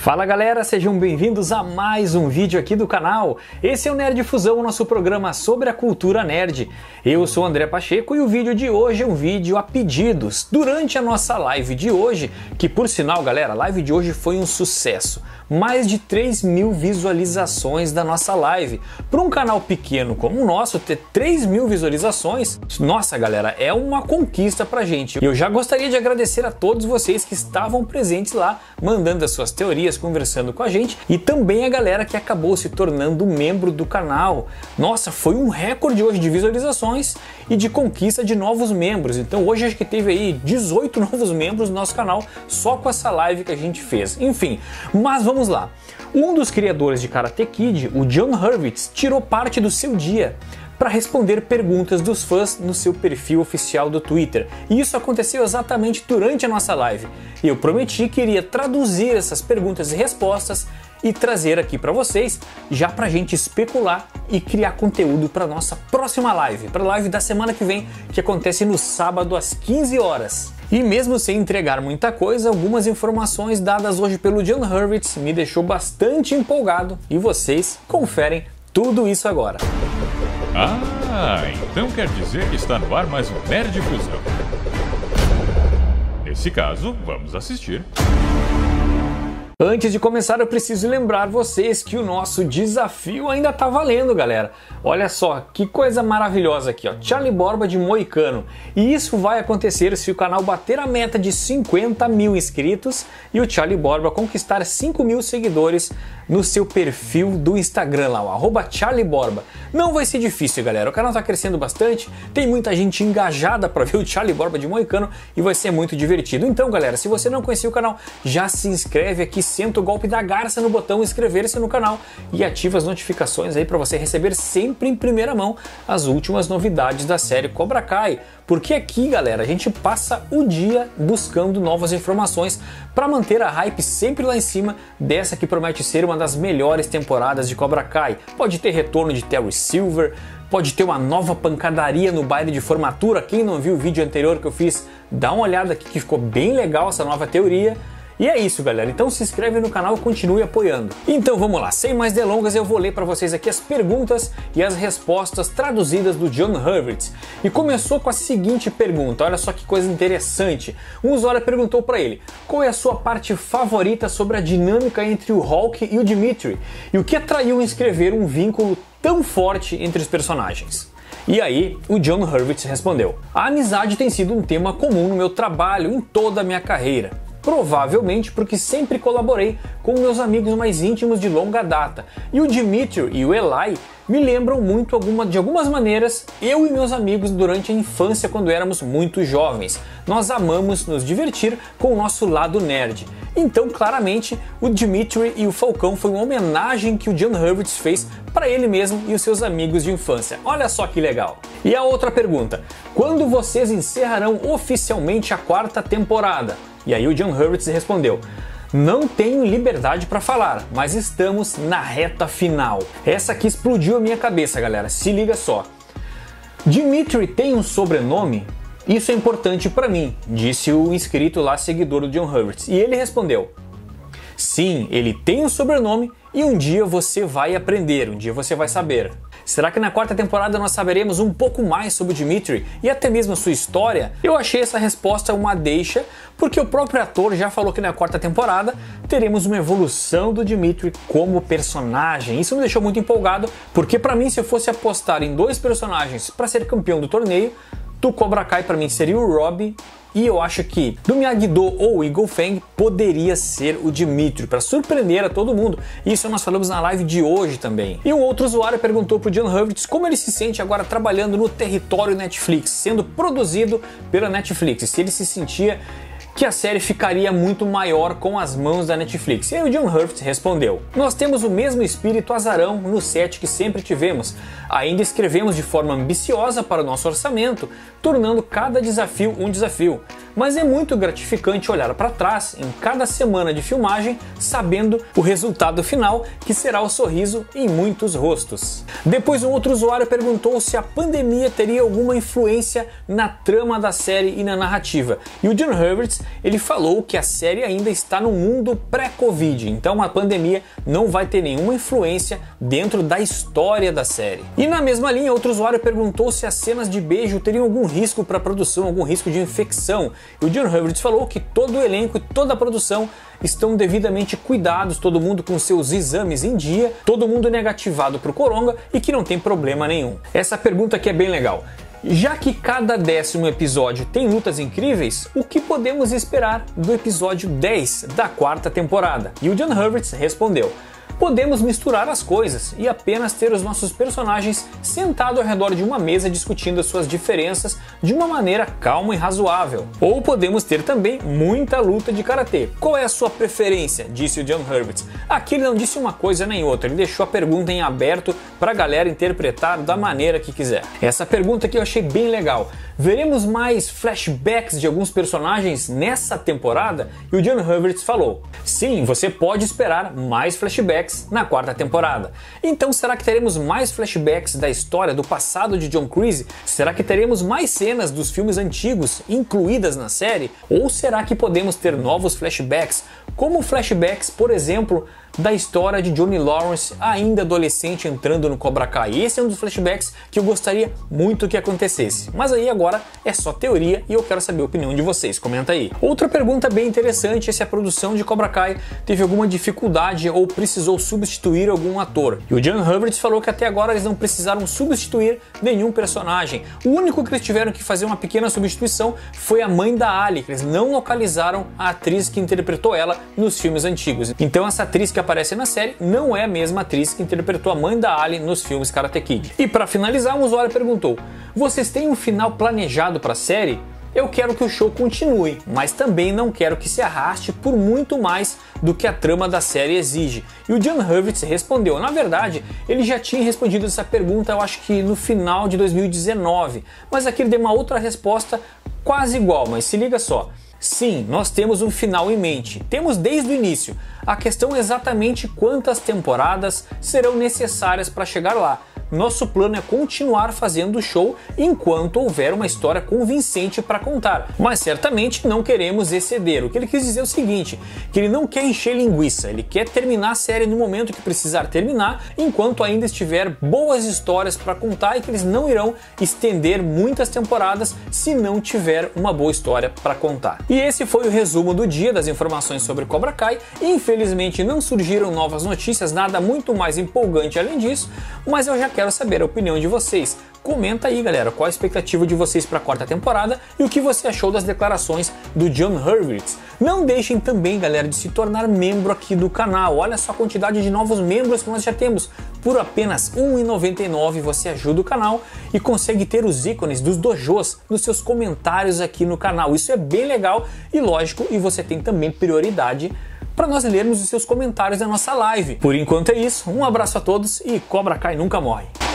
Fala galera, sejam bem-vindos a mais um vídeo aqui do canal. Esse é o Nerd Fusão, o nosso programa sobre a cultura nerd. Eu sou o André Pacheco e o vídeo de hoje é um vídeo a pedidos. Durante a nossa live de hoje, que por sinal galera, a live de hoje foi um sucesso. Mais de 3.000 visualizações da nossa live. Para um canal pequeno como o nosso, ter 3.000 visualizações, nossa galera, é uma conquista pra gente. Eu já gostaria de agradecer a todos vocês que estavam presentes lá, mandando as suas teorias, conversando com a gente, e também a galera que acabou se tornando membro do canal. Nossa, foi um recorde hoje de visualizações e de conquista de novos membros. Então hoje acho que teve aí 18 novos membros no nosso canal, só com essa live que a gente fez. Enfim, mas vamos lá. Um dos criadores de Karate Kid, o John Hurwitz, tirou parte do seu dia para responder perguntas dos fãs no seu perfil oficial do Twitter. E isso aconteceu exatamente durante a nossa live. Eu prometi que iria traduzir essas perguntas e respostas e trazer aqui para vocês, já para a gente especular e criar conteúdo para nossa próxima live, para a live da semana que vem, que acontece no sábado às 15 horas. E mesmo sem entregar muita coisa, algumas informações dadas hoje pelo John Hurwitz me deixou bastante empolgado e vocês conferem tudo isso agora. Ah, então quer dizer que está no ar mais um Nerd Fusão. Nesse caso, vamos assistir. Antes de começar, eu preciso lembrar vocês que o nosso desafio ainda tá valendo, galera. Olha só, que coisa maravilhosa aqui, ó. Charlie Borba de Moicano. E isso vai acontecer se o canal bater a meta de 50 mil inscritos e o Charlie Borba conquistar 5 mil seguidores no seu perfil do Instagram lá, o @CharlieBorba. Não vai ser difícil, galera. O canal tá crescendo bastante, tem muita gente engajada para ver o Charlie Borba de Moicano e vai ser muito divertido. Então, galera, se você não conhecia o canal, já se inscreve aqui, senta o golpe da garça no botão inscrever-se no canal e ativa as notificações aí para você receber sempre em primeira mão as últimas novidades da série Cobra Kai. Porque aqui, galera, a gente passa o dia buscando novas informações para manter a hype sempre lá em cima dessa que promete ser uma das melhores temporadas de Cobra Kai. Pode ter retorno de Terry Silver, pode ter uma nova pancadaria no baile de formatura. Quem não viu o vídeo anterior que eu fiz, dá uma olhada aqui que ficou bem legal essa nova teoria. E é isso, galera. Então se inscreve no canal e continue apoiando. Então vamos lá, sem mais delongas, eu vou ler para vocês aqui as perguntas e as respostas traduzidas do John Hurwitz. E começou com a seguinte pergunta, olha só que coisa interessante. Um usuário perguntou para ele, qual é a sua parte favorita sobre a dinâmica entre o Hulk e o Dimitri? E o que atraiu em escrever um vínculo tão forte entre os personagens? E aí, o John Hurwitz respondeu, a amizade tem sido um tema comum no meu trabalho em toda a minha carreira. Provavelmente porque sempre colaborei com meus amigos mais íntimos de longa data. E o Dimitri e o Eli me lembram muito de algumas maneiras eu e meus amigos durante a infância quando éramos muito jovens. Nós amamos nos divertir com o nosso lado nerd. Então, claramente, o Dimitri e o Falcão foi uma homenagem que o John Hurwitz fez para ele mesmo e os seus amigos de infância. Olha só que legal! E a outra pergunta, quando vocês encerrarão oficialmente a 4ª temporada? E aí o John Hurwitz respondeu, não tenho liberdade para falar, mas estamos na reta final. Essa aqui explodiu a minha cabeça, galera, se liga só. Dimitri tem um sobrenome? Isso é importante para mim, disse o inscrito lá, seguidor do John Hurwitz. E ele respondeu, sim, ele tem um sobrenome e um dia você vai aprender, um dia você vai saber. Será que na 4ª temporada nós saberemos um pouco mais sobre o Dimitri e até mesmo a sua história? Eu achei essa resposta uma deixa, porque o próprio ator já falou que na 4ª temporada teremos uma evolução do Dimitri como personagem. Isso me deixou muito empolgado, porque para mim, se eu fosse apostar em 2 personagens para ser campeão do torneio, do Cobra Kai para mim seria o Robbie, e eu acho que do Miyagi-Do ou Eagle Fang poderia ser o Dimitri, para surpreender a todo mundo. Isso nós falamos na live de hoje também. E um outro usuário perguntou para o John Hurwitz como ele se sente agora trabalhando no território Netflix, sendo produzido pela Netflix, se ele se sentia que a série ficaria muito maior com as mãos da Netflix. E aí o John Hurwitz respondeu, nós temos o mesmo espírito azarão no set que sempre tivemos. Ainda escrevemos de forma ambiciosa para o nosso orçamento, tornando cada desafio um desafio. mas é muito gratificante olhar para trás em cada semana de filmagem, sabendo o resultado final, que será o sorriso em muitos rostos. Depois um outro usuário perguntou se a pandemia teria alguma influência na trama da série e na narrativa. E o John Herbert, ele falou que a série ainda está no mundo pré-Covid, então a pandemia não vai ter nenhuma influência dentro da história da série. E na mesma linha, outro usuário perguntou se as cenas de beijo teriam algum risco para a produção, algum risco de infecção. E o John Herbert falou que todo o elenco e toda a produção estão devidamente cuidados, todo mundo com seus exames em dia, todo mundo negativado para o coronga e que não tem problema nenhum. Essa pergunta aqui é bem legal. Já que cada 10º episódio tem lutas incríveis, o que podemos esperar do episódio 10 da 4ª temporada? E o John Herbert respondeu: podemos misturar as coisas e apenas ter os nossos personagens sentados ao redor de uma mesa discutindo as suas diferenças de uma maneira calma e razoável. Ou podemos ter também muita luta de karatê. Qual é a sua preferência? Disse o John Herbert. Aqui ele não disse uma coisa nem outra, ele deixou a pergunta em aberto para a galera interpretar da maneira que quiser. Essa pergunta aqui eu achei bem legal. Veremos mais flashbacks de alguns personagens nessa temporada? E o John Herbert falou: sim, você pode esperar mais flashbacks na 4ª temporada. Então será que teremos mais flashbacks da história do passado de John Kreese? Será que teremos mais cenas dos filmes antigos incluídas na série? Ou será que podemos ter novos flashbacks, como flashbacks, por exemplo, da história de Johnny Lawrence ainda adolescente entrando no Cobra Kai? Esse é um dos flashbacks que eu gostaria muito que acontecesse. Mas aí agora é só teoria e eu quero saber a opinião de vocês, comenta aí. Outra pergunta bem interessante é se a produção de Cobra Kai teve alguma dificuldade ou precisou substituir algum ator. E o John Herbert falou que até agora eles não precisaram substituir nenhum personagem. O único que eles tiveram que fazer uma pequena substituição foi a mãe da Ali, que eles não localizaram a atriz que interpretou ela nos filmes antigos. Então essa atriz que aparece na série não é a mesma atriz que interpretou a mãe da Ali nos filmes Karate Kid. E para finalizar, um usuário perguntou: vocês têm um final planejado para a série? Eu quero que o show continue, mas também não quero que se arraste por muito mais do que a trama da série exige. E o John Herbert respondeu: na verdade, ele já tinha respondido essa pergunta, eu acho que no final de 2019, mas aqui ele deu uma outra resposta quase igual, mas se liga só. Sim, nós temos um final em mente, temos desde o início. A questão é exatamente quantas temporadas serão necessárias para chegar lá. Nosso plano é continuar fazendo o show enquanto houver uma história convincente para contar, mas certamente não queremos exceder. O que ele quis dizer é o seguinte, que ele não quer encher linguiça, ele quer terminar a série no momento que precisar terminar, enquanto ainda estiver boas histórias para contar, e que eles não irão estender muitas temporadas se não tiver uma boa história para contar. E esse foi o resumo do dia das informações sobre Cobra Kai. Infelizmente não surgiram novas notícias, nada muito mais empolgante além disso, mas eu já quero saber a opinião de vocês. Comenta aí, galera, qual a expectativa de vocês para a 4ª temporada e o que você achou das declarações do John Herbert. Não deixem também, galera, de se tornar membro aqui do canal. Olha só a quantidade de novos membros que nós já temos. Por apenas R$ 1,99 você ajuda o canal e consegue ter os ícones dos dojos nos seus comentários aqui no canal. Isso é bem legal e lógico, e você tem também prioridade para nós lermos os seus comentários na nossa live. Por enquanto é isso, um abraço a todos e Cobra Kai nunca morre.